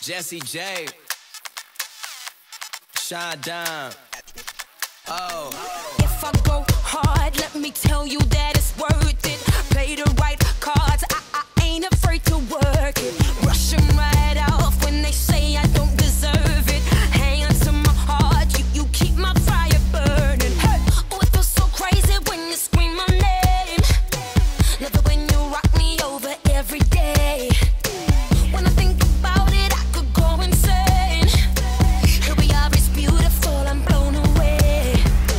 Jesse J, Shine Down. Oh. If I go hard, let me tell you that it's worth it. Play the right cards, I ain't afraid to work it. Brush them right off when they say I don't deserve it. Hang on to my heart, you keep my fire burning. Hey. Oh, it feels so crazy when you scream my name. Love it when you rock me over every day. When I think about it, I could go insane. Here we are, it's beautiful, I'm blown away.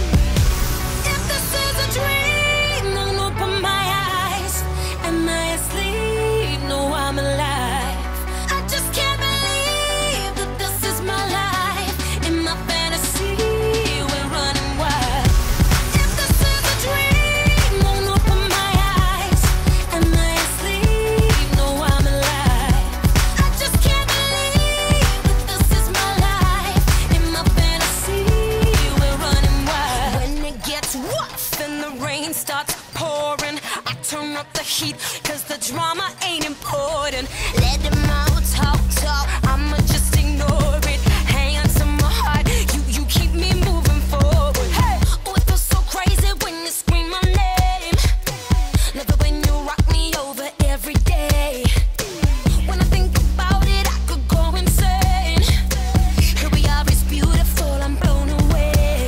If this is a dream, don't open my eyes. Am I asleep? No, I'm alive. I just can't believe that this is my life. In my fantasy, we're running wild. If this is a dream, don't open my eyes. Am I asleep? No, I'm alive. I just can't believe that this is my life. In my fantasy, we're running wild. When it gets rough and the rain starts pouring, I turn up the heat, cause the drama ain't important. Let them all talk, I'ma just ignore it. Hang on to my heart, you keep me moving forward. Hey, oh, it feels so crazy when you scream my name. Love it when you rock me over every day. When I think about it, I could go insane. Here we are, it's beautiful, I'm blown away.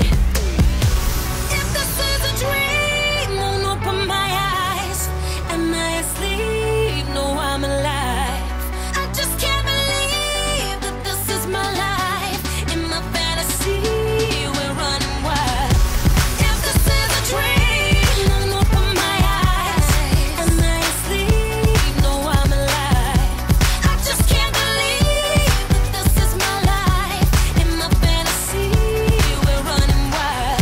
If this is a dream, won't open my eyes. Am I asleep? No, I'm alive. I just can't believe that this is my life. In my fantasy, we're running wild. If this is a dream, won't open my eyes. Am I asleep? No, I'm alive. I just can't believe that this is my life. In my fantasy, we're running wild.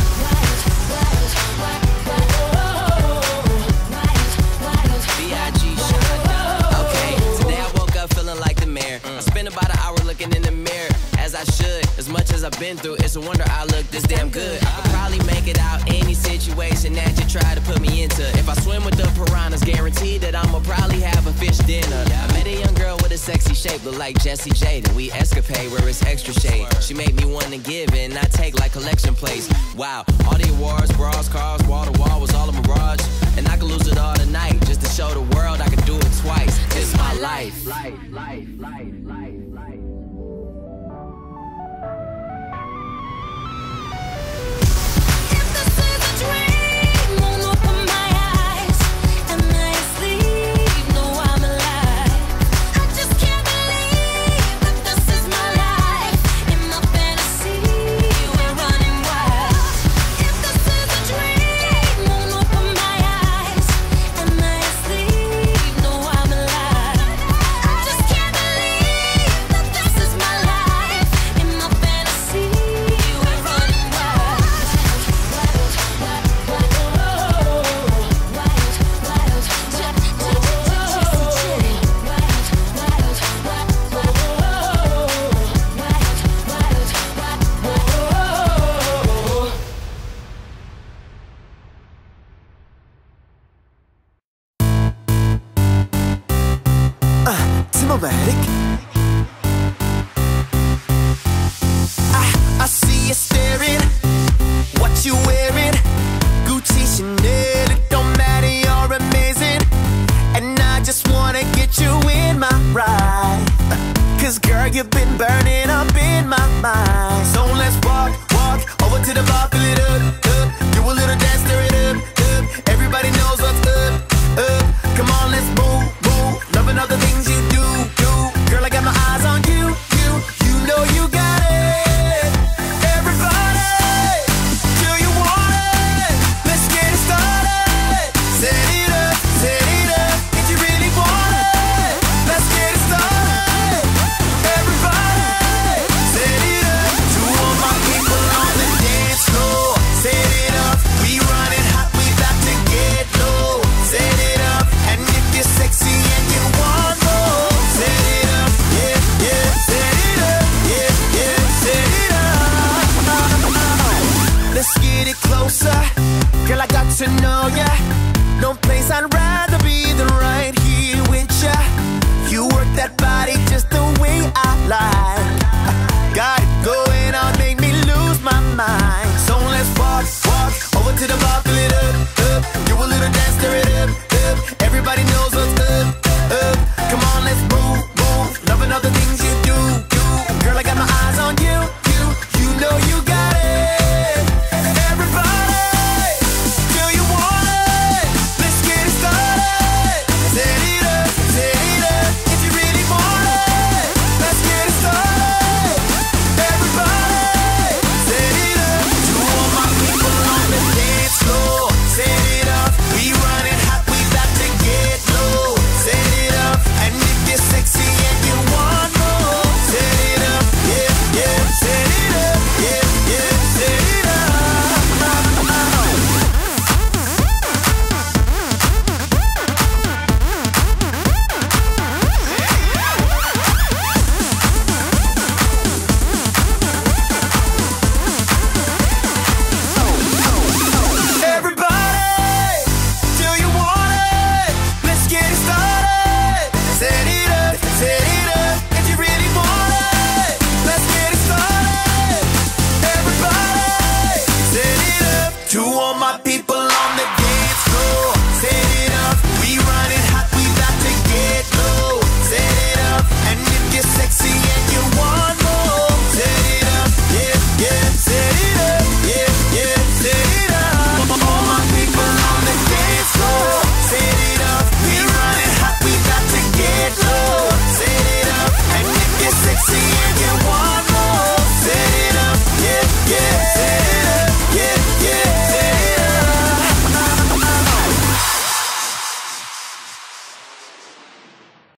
B.I.G. Shine Down. Okay, today I woke up feeling like the mayor. I spent about an hour looking in the mirror, as I should. As much as I've been through, it's a wonder I look this damn good. I could probably make it out any situation that you try to put me into. If I swim with the piranhas, guaranteed that I'ma probably have a fish dinner. I met a young girl with a sexy shape, look like Jessie J. Then we escapade where it's extra shade. She made me want to give and not take like collection plates. Wow, all the awards, bras, cars, wall to wall was all a mirage. And I could lose it all tonight just to show the world I could do it twice. It's my life. If this is a dream, won't open my eyes. Am I asleep? No, I'm alive. I just can't believe that this is my life. In my fantasy, we're running wild. If this is a dream, won't open my eyes. Am I asleep? No, I'm alive. I just can't believe that this is my life. In my fantasy, we're running wild. Timomatic. I see you staring. What you wearing? Gucci, Chanel, it don't matter, you're amazing. And I just wanna get you in my ride. Cause girl, you've been burning up in my mind. So let's walk over to the bar, fill it up. Do a little dance, stir it up. Everybody knows what's up. Come on, let's move. Loving all the things you do. Girl, I got my eyes on you. You know you got it. Everybody, do you want it? Let's get it started. Set it up. If you really want it, let's get it started. Everybody, set it up. To all my people on the dance floor, set it up. We running hot, we about to get low. Set it up, and if you're sexy and you want more, set it up, yeah, set it up, yeah, set it up. Let's get it closer, girl, I got to know ya. No place I'd rather be than right here with ya. You work that body just the way I like. Got it going on, make me lose my mind. So let's walk over to the bar,